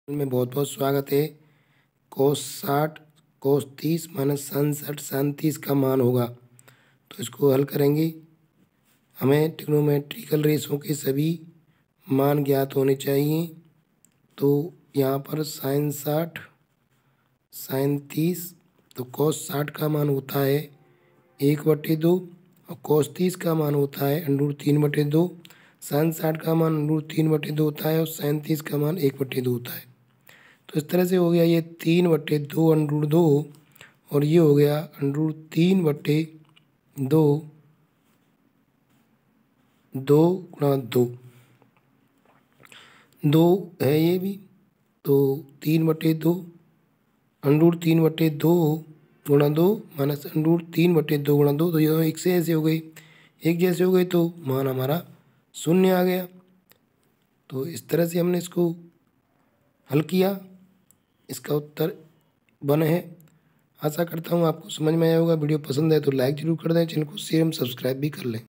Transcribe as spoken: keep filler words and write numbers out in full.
में बहुत बहुत स्वागत है। कोस साठ कोस तीस माइनस साइन साठ साइन तीस का मान होगा, तो इसको हल करेंगे। हमें ट्रिग्नोमेट्रिकल रेशों के सभी मान ज्ञात होने चाहिए। तो यहाँ पर साइन साठ साइन तीस, तो कोस साठ का मान होता है एक बटे दो और कोस तीस का मान होता है अंडूर तीन बटे दो। साइन साठ का मान अंडूर तीन बटे दो होता है और साइन तीस का मान एक बटे दो होता है। तो इस तरह से हो गया ये तीन बटे दो अंडरूट दो और ये हो गया अंडरूट तीन बटे दो दो गुणा दो दो है ये भी। तो तीन बटे दो अंडरूट तीन बटे दो गुणा दो माइनस अंडरूट तीन बटे दो गुणा दो, तो ये एक से ऐसे हो गई, एक जैसे हो गई, तो मान हमारा शून्य आ गया। तो इस तरह से हमने इसको हल किया। इसका उत्तर वन है। आशा करता हूँ आपको समझ में आया होगा। वीडियो पसंद है तो लाइक जरूर कर दें, चैनल को शेयर एवं सब्सक्राइब भी कर लें।